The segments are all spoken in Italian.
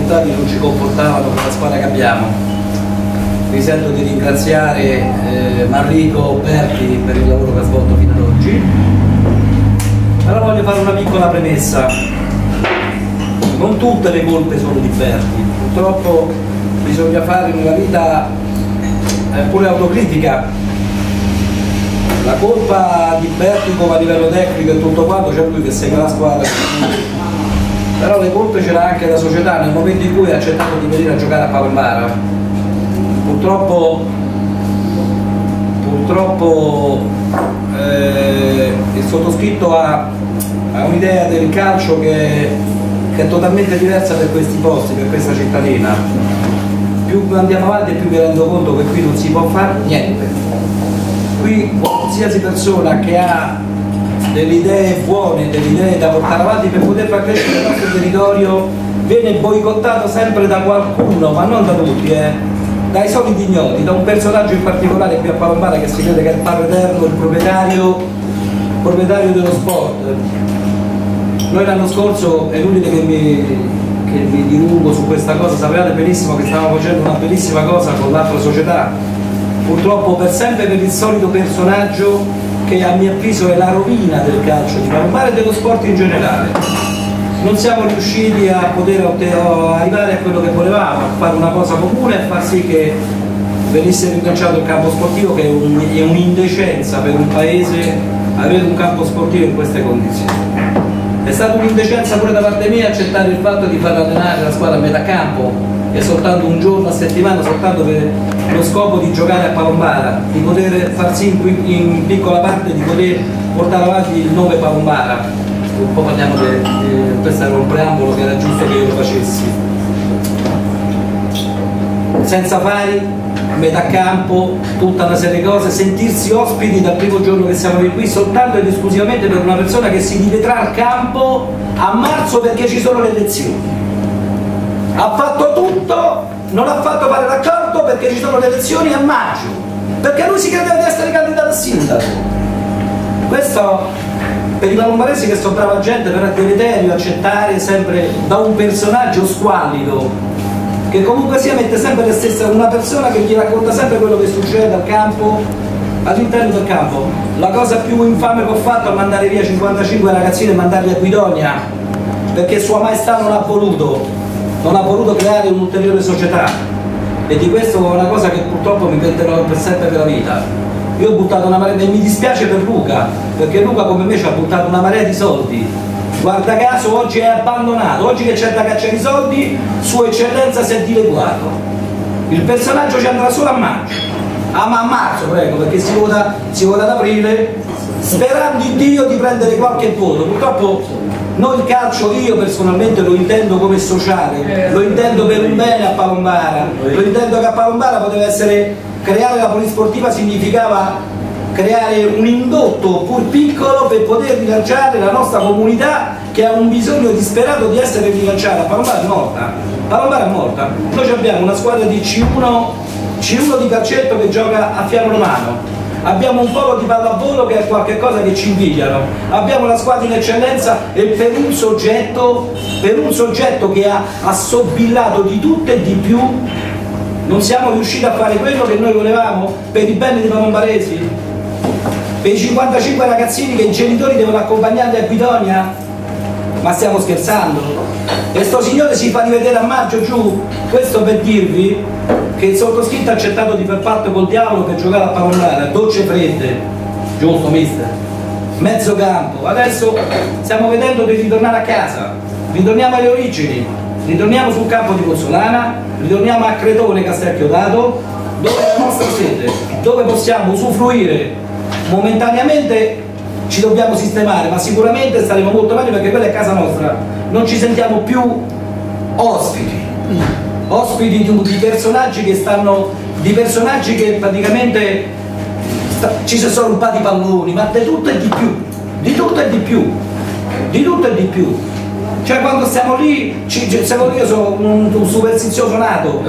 risultati non ci comportavano con la squadra che abbiamo. Mi sento di ringraziare Manrico Berti per il lavoro che ha svolto fino ad oggi. Allora voglio fare una piccola premessa. Non tutte le colpe sono di Berti, purtroppo bisogna fare nella vita pure autocritica. La colpa di Berti come a livello tecnico e tutto quanto c'è lui che segue la squadra, però le colpe c'era anche la società nel momento in cui ha accettato di venire a giocare a Palombara. Purtroppo il sottoscritto ha un'idea del calcio che è totalmente diversa per questi posti, per questa cittadina. Più andiamo avanti più mi rendo conto che qui non si può fare niente. Qui qualsiasi persona che ha delle idee buone, delle idee da portare avanti per poter far crescere il nostro territorio viene boicottato sempre da qualcuno, ma non da tutti, dai soliti ignoti, da un personaggio in particolare qui a Palombara che si crede che è il padre eterno, il proprietario dello sport. Noi l'anno scorso, è inutile che mi dilungo su questa cosa, sapevate benissimo che stavamo facendo una bellissima cosa con l'altra società, purtroppo per sempre per il solito personaggio che a mio avviso è la rovina del calcio di Palombara e dello sport in generale. Non siamo riusciti a poter arrivare a quello che volevamo, a fare una cosa comune e far sì che venisse rilanciato il campo sportivo, che è un'indecenza per un paese avere un campo sportivo in queste condizioni. È stata un'indecenza pure da parte mia accettare il fatto di far allenare la squadra a metà campo e soltanto un giorno a settimana, soltanto per lo scopo di giocare a Palombara, di poter far sì in piccola parte di poter portare avanti il nome Palombara. Un po' parliamo questo era un preambolo che era giusto che io lo facessi. Senza fari, metà campo, tutta una serie di cose, sentirsi ospiti dal primo giorno che siamo qui soltanto ed esclusivamente per una persona che si rivedrà al campo a marzo perché ci sono le elezioni. Ha fatto tutto, non ha fatto fare l'accordo perché ci sono le elezioni a maggio, perché lui si credeva di essere candidato a sindaco. Questo per i palombaresi che sono brava gente, però è deleterio accettare sempre da un personaggio squallido che comunque sia mette sempre le stesse, una persona che gli racconta sempre quello che succede al campo, all'interno del campo. La cosa più infame che ho fatto è mandare via 55 ragazzini e mandarli a Guidonia perché Sua Maestà non ha voluto creare un'ulteriore società, e di questo è una cosa che purtroppo mi penterò per sempre per la vita. Io ho buttato una marea, e mi dispiace per Luca, perché Luca come me ci ha buttato una marea di soldi. Guarda caso oggi è abbandonato, oggi che c'è da cacciare i soldi, Sua Eccellenza si è dileguato. Il personaggio ci andrà solo a maggio. Ma a marzo prego, perché si vota ad aprile, sperando in Dio di prendere qualche voto. Purtroppo noi il calcio, io personalmente lo intendo come sociale, lo intendo per un bene a Palombara, lo intendo che a Palombara poteva essere. Creare la polisportiva significava creare un indotto pur piccolo per poter rilanciare la nostra comunità che ha un bisogno disperato di essere rilanciata. Palombara è morta, Palombara è morta. Noi abbiamo una squadra di C1 di calcetto che gioca a fianco romano, abbiamo un polo di pallavolo che è qualcosa che ci invidiano, abbiamo la squadra in eccellenza e per un soggetto che ha assobillato di tutto e di più non siamo riusciti a fare quello che noi volevamo per i bene dei palombaresi, per i 55 ragazzini che i genitori devono accompagnarli a Guidonia. Ma stiamo scherzando? E sto signore si fa rivedere a maggio giù. Questo per dirvi che il sottoscritto ha accettato di far patto col diavolo per giocare a Palombara, docce fredde, giusto mister? Mezzo campo. Adesso stiamo vedendo di ritornare a casa, ritorniamo alle origini, ritorniamo sul campo di Pozsolana, ritorniamo a Cretone Castelchiodato, dove è la nostra sede, dove possiamo usufruire momentaneamente. Ci dobbiamo sistemare, ma sicuramente staremo molto meglio perché quella è casa nostra. Non ci sentiamo più ospiti di personaggi che stanno, di personaggi che praticamente ci si sono rubati i palloni, ma di tutto e di più, di tutto e di più, di tutto e di più. Cioè quando stiamo lì, secondo io sono un superstizioso nato,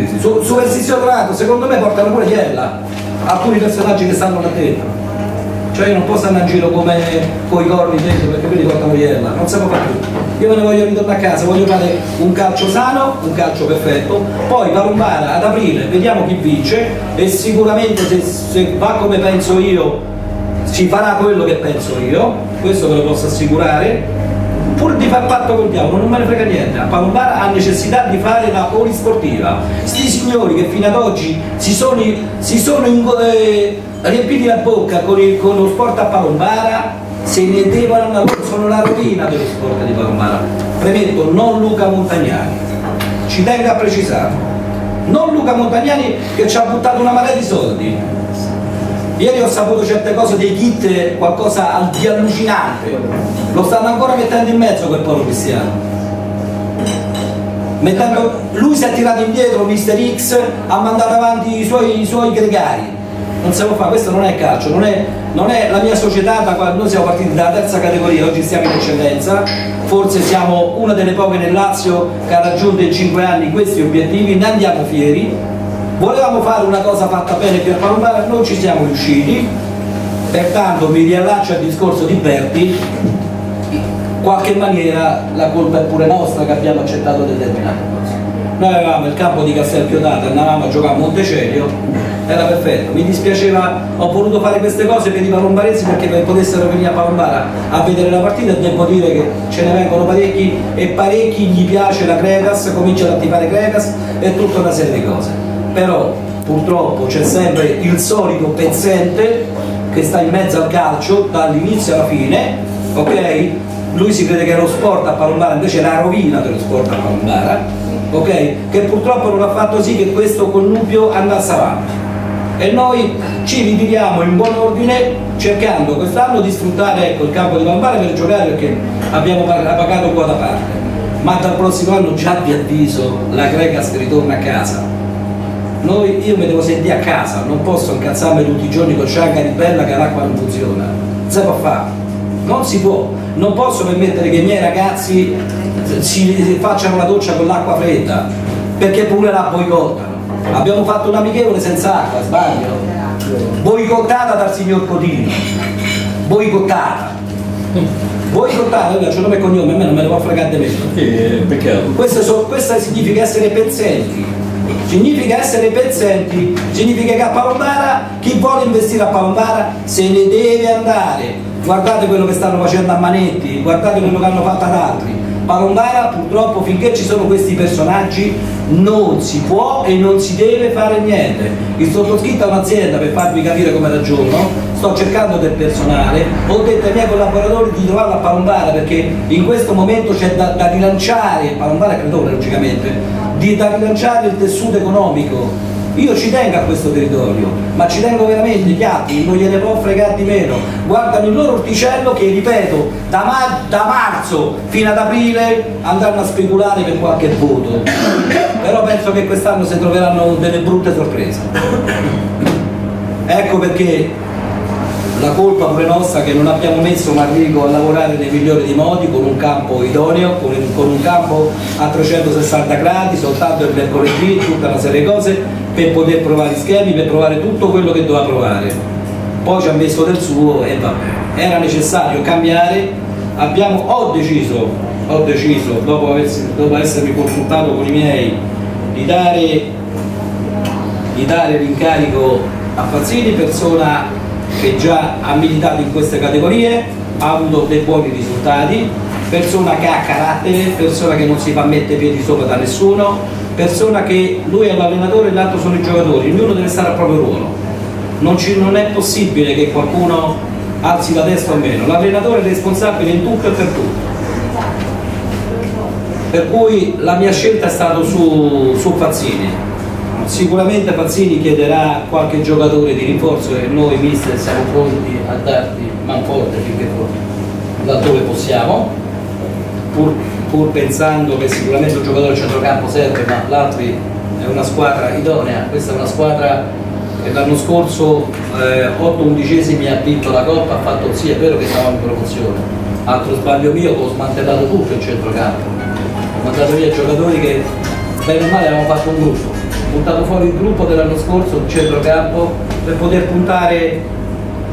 superstizioso nato, secondo me portano pure iella alcuni personaggi che stanno là dentro. cioè io non posso andare in giro come con i corni dentro perché quelli portano iella, non si può fare più. Io me ne voglio ritornare a casa, voglio fare un calcio sano, un calcio perfetto, poi Palombara ad aprile vediamo chi vince e sicuramente se va come penso io ci farà quello che penso io, questo ve lo posso assicurare. Pur di far patto col diavolo, non me ne frega niente. A Palombara ha necessità di fare la polisportiva. Questi signori che fino ad oggi si sono riempiti la bocca con lo sport a Palombara, se ne devono andare, sono la rovina dello sport di Palombara. Premetto, non Luca Montagnani, ci tengo a precisarlo. Non Luca Montagnani che ci ha buttato una marea di soldi. Ieri ho saputo certe cose dei kit, qualcosa di allucinante. Lo stanno ancora mettendo in mezzo quel povero Cristiano. Lui si è tirato indietro, Mister X, ha mandato avanti i suoi gregari. Non si può fare, questo non è calcio, non è la mia società, da quando noi siamo partiti dalla terza categoria, oggi stiamo in eccellenza, forse siamo una delle poche nel Lazio che ha raggiunto in 5 anni questi obiettivi, ne andiamo fieri. Volevamo fare una cosa fatta bene per Palombara, non ci siamo riusciti, pertanto mi riallaccio al discorso di Berti, in qualche maniera la colpa è pure nostra che abbiamo accettato determinate cose. Noi avevamo il campo di Castelfiodata, andavamo a giocare a Montecelio, era perfetto, mi dispiaceva, ho voluto fare queste cose per i palombaresi perché potessero venire a Palombara a vedere la partita e devo dire che ce ne vengono parecchi e parecchi gli piace la Cregas, cominciano a tifare Cregas e tutta una serie di cose. Però purtroppo c'è sempre il solito pezzente che sta in mezzo al calcio dall'inizio alla fine, ok? Lui si crede che è lo sport a Palombara, invece è la rovina dello sport a Palombara, ok? Che purtroppo non ha fatto sì che questo connubio andasse avanti. E noi ci ritiriamo in buon ordine cercando quest'anno di sfruttare, ecco, il campo di Palombara per giocare perché abbiamo pagato quota parte. Ma dal prossimo anno già vi avviso, la Cregas ritorna a casa. Io mi devo sentire a casa, non posso incazzarmi tutti i giorni con Scianca di Bella che l'acqua non funziona, non si può fare, non si può, non posso permettere che i miei ragazzi si facciano la doccia con l'acqua fredda, perché pure la boicottano. Abbiamo fatto un amichevole senza acqua, sbaglio? Boicottata dal signor Codino, boicottata. Boicottata, io c'ho nome e cognome, a me non me ne può fregare di me. Perché? Questo significa essere pezzenti. Significa essere pezzenti, significa che a Palombara, chi vuole investire a Palombara se ne deve andare. Guardate quello che stanno facendo a Manetti, guardate quello che hanno fatto ad altri. Palombara purtroppo finché ci sono questi personaggi non si può e non si deve fare niente. Il sottoscritto è un'azienda, per farvi capire come ragiono, sto cercando del personale, ho detto ai miei collaboratori di trovarlo a Palombara perché in questo momento c'è da rilanciare, Palombara è credore logicamente, da rilanciare il tessuto economico. Io ci tengo a questo territorio, ma ci tengo veramente, gli altri non gliene può fregare di meno. Guardano il loro orticello che, ripeto, da marzo fino ad aprile andranno a speculare per qualche voto. Però penso che quest'anno si troveranno delle brutte sorprese. Ecco perché la colpa pure nostra che non abbiamo messo Manrico a lavorare nei migliori dei modi, con un campo idoneo, con un campo a 360 gradi, soltanto il mercoledì, tutta una serie di cose, per poter provare gli schemi, per provare tutto quello che doveva provare. Poi ci ha messo del suo e vabbè, era necessario cambiare. Ho deciso, dopo essermi consultato con i miei, di dare l'incarico a Fazzini, persona che già ha militato in queste categorie, ha avuto dei buoni risultati, persona che ha carattere, persona che non si fa mettere piedi sopra da nessuno, persona che lui è l'allenatore e l'altro sono i giocatori, ognuno deve stare al proprio ruolo. Non è possibile che qualcuno alzi la testa o meno, l'allenatore è responsabile in tutto e per tutto. Per cui la mia scelta è stata su Fazzini. Sicuramente Fazzini chiederà qualche giocatore di rinforzo e noi mister siamo pronti a darti manforte finché laddove possiamo, pur pensando che sicuramente un giocatore a centrocampo serve, ma l'altro è una squadra idonea. Questa è una squadra che l'anno scorso 8/11 ha vinto la Coppa, ha fatto, sì è vero che stavamo in promozione, altro sbaglio mio, ho smantellato tutto il centrocampo, ho mandato via giocatori che bene o male avevamo fatto un gruppo, buttato fuori il gruppo dell'anno scorso, il centrocampo, per poter puntare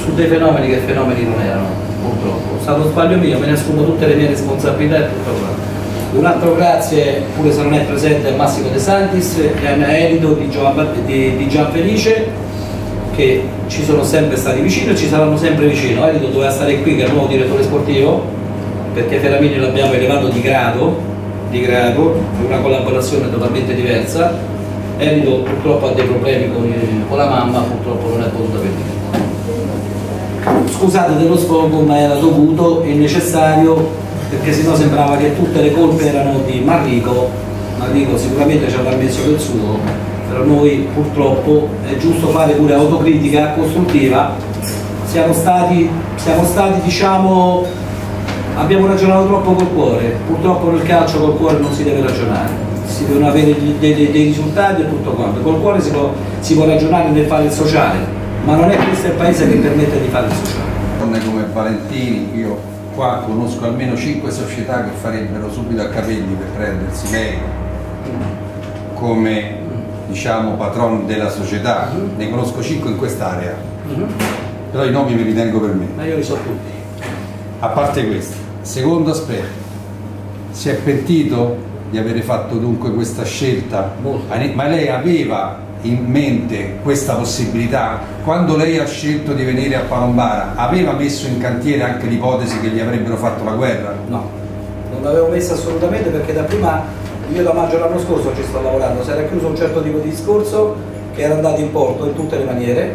su dei fenomeni che fenomeni non erano, purtroppo. È stato sbaglio mio, me ne assumo tutte le mie responsabilità e tutto quanto. Un altro grazie, pure se non è presente, a Massimo De Santis e a Elido di Gianfelice, che ci sono sempre stati vicino e ci saranno sempre vicino. Elido doveva stare qui, che è il nuovo direttore sportivo, perché Ferramini l'abbiamo elevato di grado, una collaborazione totalmente diversa. Elido purtroppo ha dei problemi con la mamma, purtroppo non è potuta venire. Scusate dello sfogo, ma era dovuto e necessario, perché sennò sembrava che tutte le colpe erano di Manrico. Manrico sicuramente ci avrà messo del suo, però noi purtroppo è giusto fare pure autocritica costruttiva. Siamo stati diciamo, abbiamo ragionato troppo col cuore. Purtroppo nel calcio col cuore non si deve ragionare, si devono avere dei risultati e tutto quanto. Col cuore si può ragionare nel fare il sociale, ma non è questo il paese che permette di fare il sociale. Donne come Valentini, io qua conosco almeno 5 società che farebbero subito a capelli per prendersi lei come, diciamo, patron della società. Ne conosco 5 in quest'area, però i nomi me li tengo per me. Ma io li so tutti. A parte questo, secondo aspetto, si è pentito di avere fatto dunque questa scelta? Molto. Ma lei aveva in mente questa possibilità? Quando lei ha scelto di venire a Palombara, aveva messo in cantiere anche l'ipotesi che gli avrebbero fatto la guerra? No, non l'avevo messa assolutamente, perché da prima, io da maggio l'anno scorso ci sto lavorando, si era chiuso un certo tipo di discorso che era andato in porto in tutte le maniere,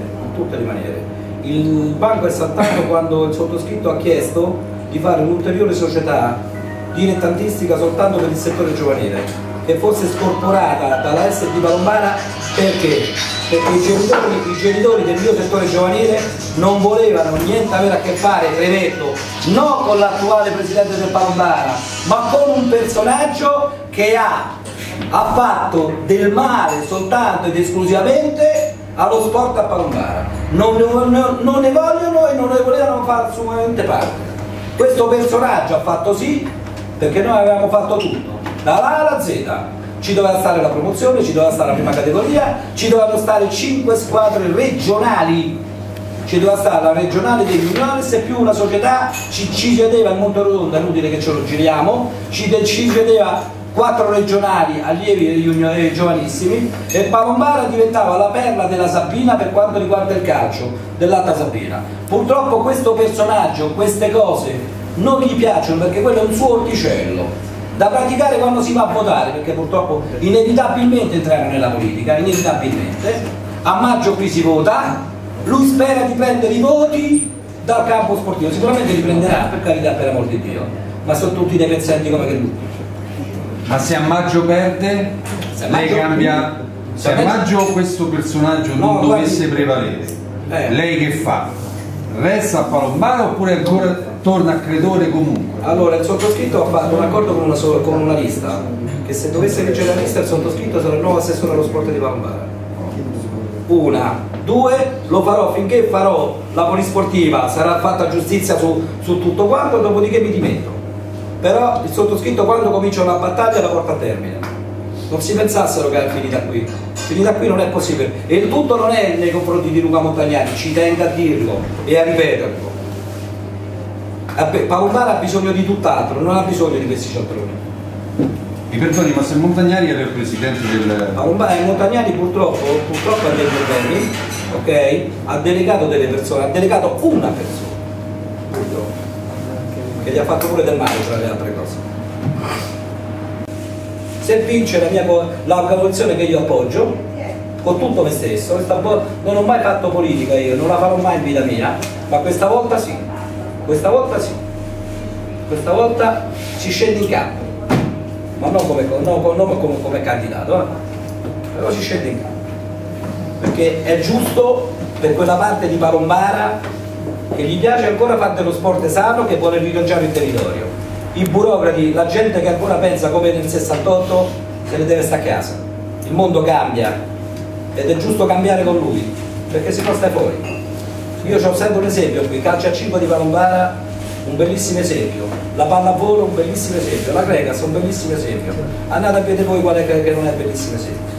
Il banco è saltato quando il sottoscritto ha chiesto di fare un'ulteriore società dilettantistica soltanto per il settore giovanile, che fosse scorporata dalla SD Palombara. Perché? Perché i genitori del mio settore giovanile non volevano niente avere a che fare, credo, non con l'attuale presidente del Palombara, ma con un personaggio che ha fatto del male soltanto ed esclusivamente allo sport a Palombara. Non ne vogliono e non ne volevano fare assolutamente parte. Questo personaggio ha fatto sì, perché noi avevamo fatto tutto, dalla A alla Z. Ci doveva stare la promozione, ci doveva stare la prima categoria, ci dovevano stare 5 squadre regionali, ci doveva stare la regionale dei juniores e più una società, ci chiedeva il Monterotondo, è inutile che ce lo giriamo, ci chiedeva 4 regionali allievi e giovanissimi, e Palombara diventava la perla della Sabina per quanto riguarda il calcio, dell'Alta Sabina. Purtroppo questo personaggio, queste cose non gli piacciono, perché quello è un suo orticello da praticare quando si va a votare, perché purtroppo inevitabilmente entrano nella politica, inevitabilmente. A maggio qui si vota, lui spera di prendere i voti dal campo sportivo, sicuramente li prenderà, per carità, per amor di Dio, ma sono tutti dei pezzenti come che lui. Ma se a maggio perde, lei cambia. Se a maggio questo personaggio non dovesse prevalere, lei che fa? Resta a Palombara oppure ancora torna a credore comunque? Allora, il sottoscritto ha fatto un accordo con una lista, che se dovesse vincere la lista il sottoscritto sarà il nuovo assessore allo sport di Palombara. Una, due, lo farò finché farò la polisportiva, sarà fatta giustizia su tutto quanto, dopodiché mi dimetto. Però il sottoscritto, quando comincia una battaglia, la porta a termine. Non si pensassero che è finita qui non è possibile, e il tutto non è nei confronti di Luca Montagnani, ci tengo a dirlo e a ripeterlo. Palombara ha bisogno di tutt'altro, non ha bisogno di questi cialtroni. Mi perdoni, ma se Montagnani era il presidente del... Montagnani purtroppo ha dei problemi, ok? Ha delegato delle persone, ha delegato una persona, purtroppo, che gli ha fatto pure del male tra le altre cose. Se vince la coalizione che io appoggio, con tutto me stesso, non ho mai fatto politica io, non la farò mai in vita mia, ma questa volta sì, questa volta si scende in campo, ma non come candidato, però si scende in campo, perché è giusto per quella parte di Palombara che gli piace ancora fare dello sport sano, che vuole rilanciare il territorio. I burocrati, la gente che ancora pensa come nel 68, se ne deve stare a casa. Il mondo cambia ed è giusto cambiare con lui, perché se no stai fuori. Io ho sempre un esempio qui, calcio a 5 di Palombara, un bellissimo esempio, la pallavolo un bellissimo esempio, la Cregas un bellissimo esempio. Andate a vedere voi qual è che non è bellissimo esempio.